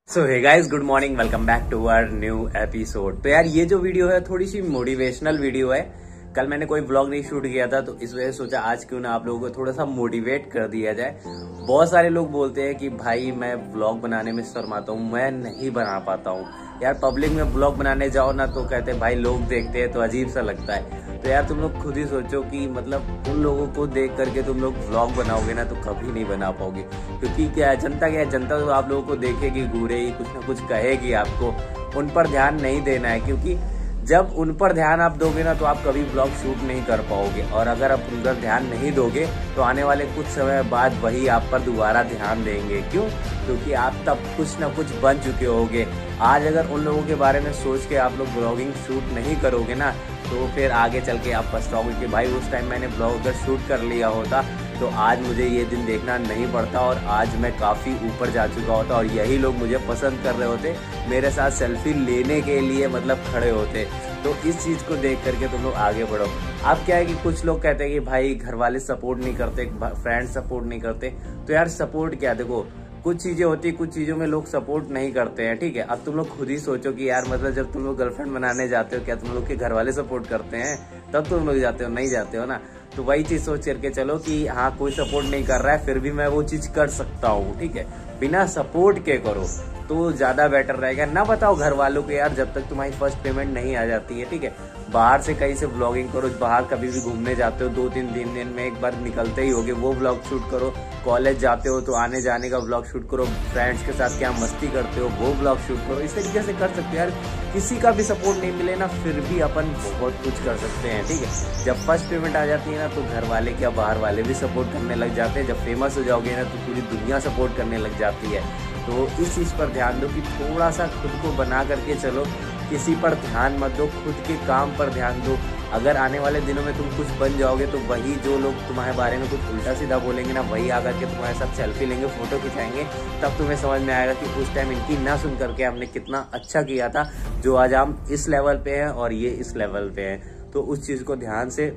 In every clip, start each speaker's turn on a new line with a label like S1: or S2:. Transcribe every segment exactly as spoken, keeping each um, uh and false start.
S1: So hey guys, good morning, welcome back to our new episode. तो यार ये जो वीडियो है थोड़ी सी मोटिवेशनल वीडियो है। कल मैंने कोई व्लॉग नहीं शूट किया था, तो इस वजह से सोचा आज क्यों ना आप लोगों को थोड़ा सा मोटिवेट कर दिया जाए। बहुत सारे लोग बोलते हैं कि भाई मैं व्लॉग बनाने में शर्माता हूँ, मैं नहीं बना पाता हूँ। यार पब्लिक में व्लॉग बनाने जाओ ना तो कहते हैं भाई लोग देखते हैं तो अजीब सा लगता है। तो यार तुम लोग खुद ही सोचो कि मतलब उन लोगों को देख करके तुम लोग व्लॉग बनाओगे ना तो कभी नहीं बना पाओगे। क्योंकि क्या है, जनता क्या है, जनता तो आप लोगों को देखेगी, घूरेगी, कुछ ना कुछ कहेगी आपको। उन पर ध्यान नहीं देना है, क्योंकि जब उन पर ध्यान आप दोगे ना तो आप कभी व्लॉग शूट नहीं कर पाओगे। और अगर आप उन पर ध्यान नहीं दोगे तो आने वाले कुछ समय बाद वही आप पर दोबारा ध्यान देंगे। क्यों? क्योंकि आप तब कुछ ना कुछ बन चुके होगे। आज अगर उन लोगों के बारे में सोच के आप लोग व्लॉगिंग शूट नहीं करोगे ना तो फिर आगे चल के आप पछताओगे कि भाई उस टाइम मैंने व्लॉग अगर शूट कर लिया होता तो आज मुझे ये दिन देखना नहीं पड़ता और आज मैं काफ़ी ऊपर जा चुका होता और यही लोग मुझे पसंद कर रहे होते, मेरे साथ सेल्फी लेने के लिए मतलब खड़े होते। तो इस चीज़ को देख करके तुम लोग आगे बढ़ो। अब क्या है कि कुछ लोग कहते हैं कि भाई घर वाले सपोर्ट नहीं करते, फ्रेंड्स सपोर्ट नहीं करते। तो यार सपोर्ट क्या, देखो कुछ चीजें होती है, कुछ चीजों में लोग सपोर्ट नहीं करते हैं, ठीक है। अब तुम लोग खुद ही सोचो कि यार मतलब जब तुम लोग गर्लफ्रेंड बनाने जाते हो क्या तुम लोग के घर वाले सपोर्ट करते हैं? तब तुम लोग जाते हो, नहीं जाते हो ना। तो वही चीज सोच करके चलो कि हाँ कोई सपोर्ट नहीं कर रहा है फिर भी मैं वो चीज कर सकता हूँ, ठीक है। बिना सपोर्ट के करो तो ज्यादा बेटर रहेगा। ना बताओ घर वालों को यार जब तक तुम्हारी फर्स्ट पेमेंट नहीं आ जाती है, ठीक है। बाहर से कहीं से व्लॉगिंग करो, बाहर कभी भी घूमने जाते हो दो तीन तीन दिन में एक बार निकलते ही होगे, वो व्लॉग शूट करो। कॉलेज जाते हो तो आने जाने का व्लॉग शूट करो। फ्रेंड्स के साथ क्या मस्ती करते हो वो व्लॉग शूट करो। इस तरीके से कर सकते हो यार। किसी का भी सपोर्ट नहीं मिले ना फिर भी अपन बहुत कुछ कर सकते हैं, ठीक है। जब फर्स्ट पेमेंट आ जाती है ना तो घर वाले क्या बाहर वाले भी सपोर्ट करने लग जाते हैं। जब फेमस हो जाओगे ना तो पूरी दुनिया सपोर्ट करने लग जाती है। तो इस चीज़ पर ध्यान दो कि थोड़ा सा खुद को बना करके चलो, किसी पर ध्यान मत दो, खुद के काम पर ध्यान दो। अगर आने वाले दिनों में तुम कुछ बन जाओगे तो वही जो लोग तुम्हारे बारे में कुछ उल्टा सीधा बोलेंगे ना वही आकर के तुम्हारे साथ सेल्फी लेंगे, फोटो खिंचाएंगे। तब तुम्हें समझ में आएगा कि उस टाइम इनकी ना सुन करके हमने कितना अच्छा किया था, जो आज हम इस लेवल पे हैं और ये इस लेवल पे हैं। तो उस चीज़ को ध्यान से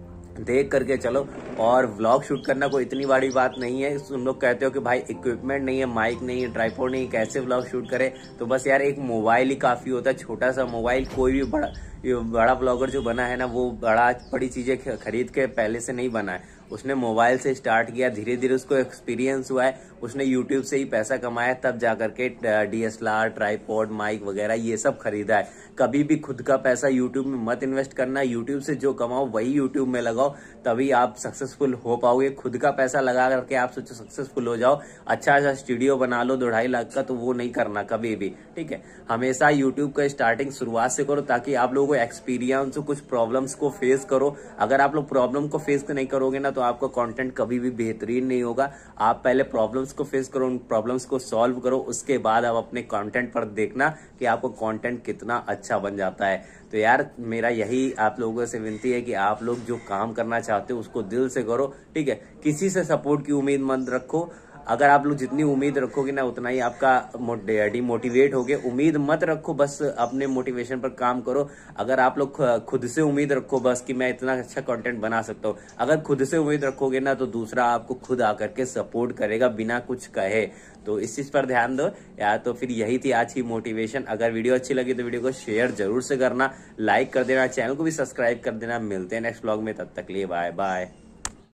S1: देख करके चलो। और व्लॉग शूट करना कोई इतनी बड़ी बात नहीं है। तुम लोग कहते हो कि भाई इक्विपमेंट नहीं है, माइक नहीं है, ट्राइपॉड नहीं है, कैसे व्लॉग शूट करे? तो बस यार एक मोबाइल ही काफी होता है, छोटा सा मोबाइल। कोई भी बड़ा बड़ा ब्लॉगर जो बना है ना वो बड़ा बड़ी चीजें खरीद के पहले से नहीं बना है। उसने मोबाइल से स्टार्ट किया, धीरे धीरे उसको एक्सपीरियंस हुआ है, उसने यूट्यूब से ही पैसा कमाया, तब जाकर के डीएसएलआर, ट्राइपॉड, माइक वगैरह ये सब खरीदा है। कभी भी खुद का पैसा यूट्यूब में मत इन्वेस्ट करना। यूट्यूब से जो कमाओ वही यूट्यूब में लगाओ, तभी आप सक्सेसफुल हो पाओगे। खुद का पैसा लगा करके आप सोचो सक्सेसफुल हो जाओ, अच्छा सा स्टूडियो बना लो दो ढाई लाख का, तो वो नहीं करना कभी भी, ठीक है। हमेशा यूट्यूब का स्टार्टिंग शुरुआत से करो ताकि आप लोगों को एक्सपीरियंस हो, कुछ प्रॉब्लम्स को फेस करो। अगर आप लोग प्रॉब्लम को फेस नहीं करोगे ना तो आपका कंटेंट कभी भी बेहतरीन नहीं होगा। आप पहले प्रॉब्लम्स को फेस करो, उन प्रॉब्लम्स को सॉल्व करो, उसके बाद आप अपने कंटेंट पर देखना कि आपका कंटेंट कितना अच्छा बन जाता है। तो यार मेरा यही आप लोगों से विनती है कि आप लोग जो काम करना चाहते हो उसको दिल से करो, ठीक है। किसी से सपोर्ट की उम्मीद मत रखो। अगर आप लोग जितनी उम्मीद रखोगे ना उतना ही आपका डिमोटिवेट होगे। उम्मीद मत रखो, बस अपने मोटिवेशन पर काम करो। अगर आप लोग खुद से उम्मीद रखो बस कि मैं इतना अच्छा कंटेंट बना सकता हूँ, अगर खुद से उम्मीद रखोगे ना तो दूसरा आपको खुद आकर के सपोर्ट करेगा बिना कुछ कहे। तो इस चीज पर ध्यान दो यार। तो फिर यही थी आज की मोटिवेशन। अगर वीडियो अच्छी लगी तो वीडियो को शेयर जरूर से करना, लाइक कर देना, चैनल को भी सब्सक्राइब कर देना। मिलते हैं नेक्स्ट व्लॉग में, तब तक लिए बाय बाय।